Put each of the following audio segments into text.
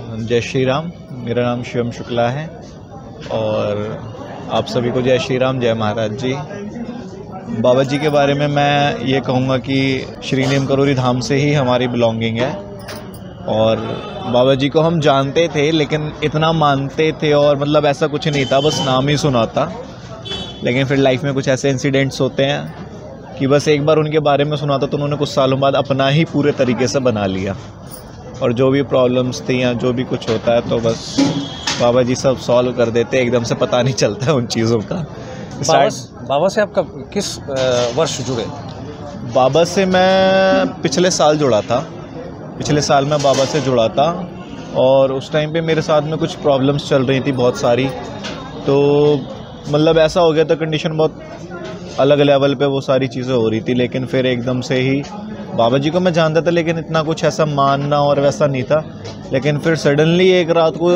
जय श्री राम। मेरा नाम शिवम शुक्ला है और आप सभी को जय श्री राम, जय महाराज जी। बाबा जी के बारे में मैं ये कहूँगा कि श्री नीम करोली धाम से ही हमारी बिलोंगिंग है और बाबा जी को हम जानते थे लेकिन इतना मानते थे और मतलब ऐसा कुछ नहीं था, बस नाम ही सुना था। लेकिन फिर लाइफ में कुछ ऐसे इंसिडेंट्स होते हैं कि बस एक बार उनके बारे में सुना था तो उन्होंने कुछ सालों बाद अपना ही पूरे तरीके से बना लिया और जो भी प्रॉब्लम्स थी या जो भी कुछ होता है तो बस बाबा जी सब सॉल्व कर देते, एकदम से पता नहीं चलता है उन चीज़ों का। बाबा से आप कब किस वर्ष जुड़े? बाबा से मैं पिछले साल जुड़ा था। पिछले साल मैं बाबा से जुड़ा था और उस टाइम पे मेरे साथ में कुछ प्रॉब्लम्स चल रही थी बहुत सारी, तो मतलब ऐसा हो गया था, कंडीशन बहुत अलग लेवल पे वो सारी चीज़ें हो रही थी। लेकिन फिर एकदम से ही बाबा जी को मैं जानता था लेकिन इतना कुछ ऐसा मानना और वैसा नहीं था। लेकिन फिर सडनली एक रात को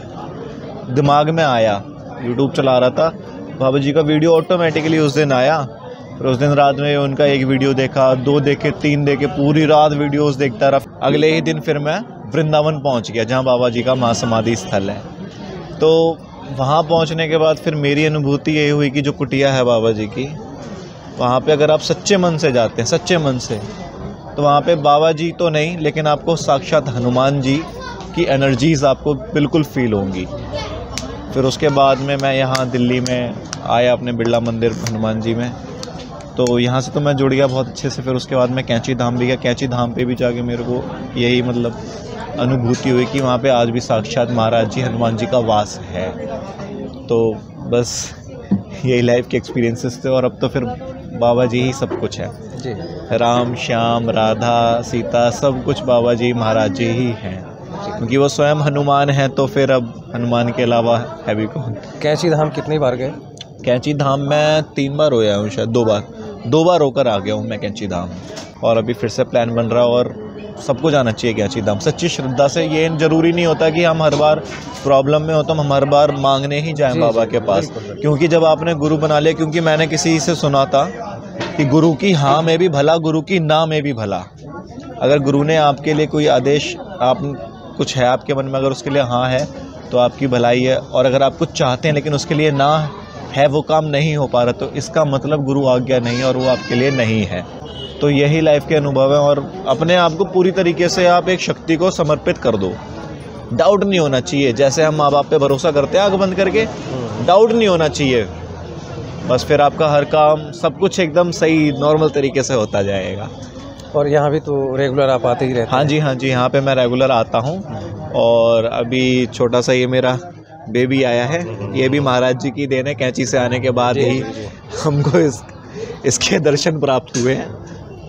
दिमाग में आया, यूट्यूब चला रहा था, बाबा जी का वीडियो ऑटोमेटिकली उस दिन आया। फिर उस दिन रात में उनका एक वीडियो देखा, 2 देखे, 3 देखे, पूरी रात वीडियोस देखता रहा। अगले ही दिन फिर मैं वृंदावन पहुंच गया जहां बाबा जी का महासमाधि स्थल है। तो वहां पहुंचने के बाद फिर मेरी अनुभूति यही हुई कि जो कुटिया है बाबा जी की, वहाँ पे अगर आप सच्चे मन से जाते हैं, सच्चे मन से, तो वहाँ पे बाबा जी तो नहीं लेकिन आपको साक्षात हनुमान जी की एनर्जीज़ आपको बिल्कुल फील होंगी। फिर उसके बाद में मैं यहाँ दिल्ली में आया अपने बिरला मंदिर हनुमान जी में, तो यहाँ से तो मैं जुड़ गया बहुत अच्छे से। फिर उसके बाद मैं कैंची धाम भी गया। कैंची धाम पे भी जाके मेरे को यही मतलब अनुभूति हुई कि वहाँ पे आज भी साक्षात महाराज जी हनुमान जी का वास है। तो बस यही लाइफ के एक्सपीरियंसेस थे और अब तो फिर बाबा जी ही सब कुछ है जी। राम, श्याम, राधा, सीता, सब कुछ बाबा जी महाराज जी ही हैं, क्योंकि वो स्वयं हनुमान हैं। तो फिर अब हनुमान के अलावा है भी कौन। कैंची धाम कितनी बार गए? कैंची धाम मैं 3 बार होया हूँ, शायद 2 बार होकर आ गया हूँ मैं कैंची धाम। और अभी फिर से प्लान बन रहा और सबको जाना चाहिए कैंची धाम सच्ची श्रद्धा से। ये ज़रूरी नहीं होता कि हम हर बार प्रॉब्लम में हो तो हम हर बार मांगने ही जाएं बाबा के पास, क्योंकि जब आपने गुरु बना लिया, क्योंकि मैंने किसी से सुना था कि गुरु की हाँ में भी भला, गुरु की ना में भी भला। अगर गुरु ने आपके लिए कोई आदेश, आप कुछ है आपके मन में, अगर उसके लिए हाँ है तो आपकी भलाई है, और अगर आप कुछ चाहते हैं लेकिन उसके लिए ना है, वो काम नहीं हो पा रहा, तो इसका मतलब गुरु आज्ञा नहीं है और वो आपके लिए नहीं है। तो यही लाइफ के अनुभव है और अपने आप को पूरी तरीके से आप एक शक्ति को समर्पित कर दो। डाउट नहीं होना चाहिए, जैसे हम माँ बाप पे भरोसा करते हैं आँख बंद करके, डाउट नहीं होना चाहिए। बस फिर आपका हर काम सब कुछ एकदम सही नॉर्मल तरीके से होता जाएगा। और यहाँ भी तो रेगुलर आप आते ही रहते हैं? हाँ जी, हाँ जी, यहाँ पे मैं रेगुलर आता हूँ। और अभी छोटा सा ये मेरा बेबी आया है, ये भी महाराज जी की देन है। कैंची से आने के बाद ही हमको इसके दर्शन प्राप्त हुए हैं।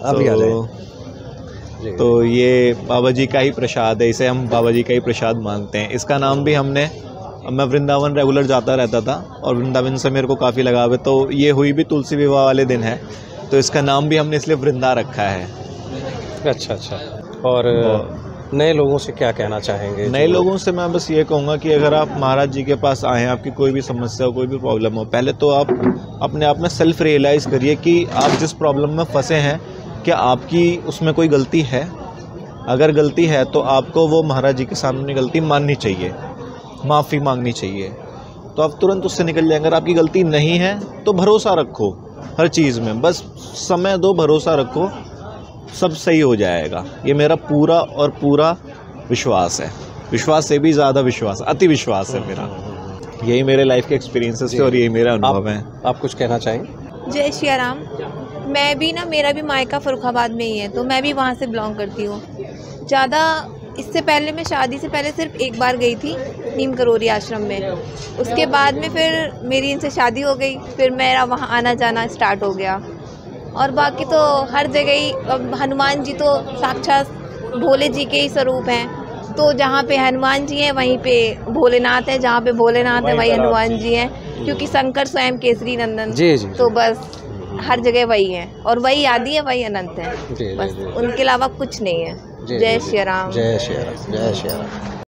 तो ये बाबा जी का ही प्रसाद है, इसे हम बाबा जी का ही प्रसाद मानते हैं। इसका नाम भी हमने, मैं वृंदावन रेगुलर जाता रहता था और वृंदावन से मेरे को काफ़ी लगाव है, तो ये हुई भी तुलसी विवाह वाले दिन है, तो इसका नाम भी हमने इसलिए वृंदा रखा है। अच्छा। और नए लोगों से क्या कहना चाहेंगे? नए लोगों से मैं बस ये कहूँगा कि अगर आप महाराज जी के पास आए हैं, आपकी कोई भी समस्या हो, कोई भी प्रॉब्लम हो, पहले तो आप अपने आप में सेल्फ रियलाइज़ करिए कि आप जिस प्रॉब्लम में फंसे हैं, क्या आपकी उसमें कोई गलती है। अगर गलती है तो आपको वो महाराज जी के सामने गलती माननी चाहिए, माफ़ी मांगनी चाहिए, तो आप तुरंत उससे निकल जाएंगे। अगर आपकी गलती नहीं है तो भरोसा रखो हर चीज़ में, बस समय दो, भरोसा रखो, सब सही हो जाएगा। ये मेरा पूरा और पूरा विश्वास है। विश्वास से भी ज़्यादा विश्वास, अति विश्वास है मेरा। यही मेरे लाइफ के एक्सपीरियंसेस थे और यही मेरा अनुभव है। आप कुछ कहना चाहेंगे? जय श्री राम। मैं भी ना, मेरा भी मायका फर्रुखाबाद में ही है, तो मैं भी वहाँ से बिलोंग करती हूँ। ज़्यादा इससे पहले मैं शादी से पहले सिर्फ एक बार गई थी नीम करोली आश्रम में। उसके बाद में फिर मेरी इनसे शादी हो गई, फिर मेरा वहाँ आना जाना स्टार्ट हो गया। और बाकी तो हर जगह ही अब हनुमान जी तो साक्षात भोले जी के ही स्वरूप हैं, तो जहाँ पे हनुमान जी हैं वहीं पे भोलेनाथ है, जहाँ पे भोलेनाथ है वहीं हनुमान जी हैं, क्योंकि शंकर स्वयं केसरी नंदन जी। तो बस हर जगह वही है और वही आदि है, वही अनंत है, बस उनके अलावा कुछ नहीं है। जय श्री राम। जय श्री राम। जय श्री राम।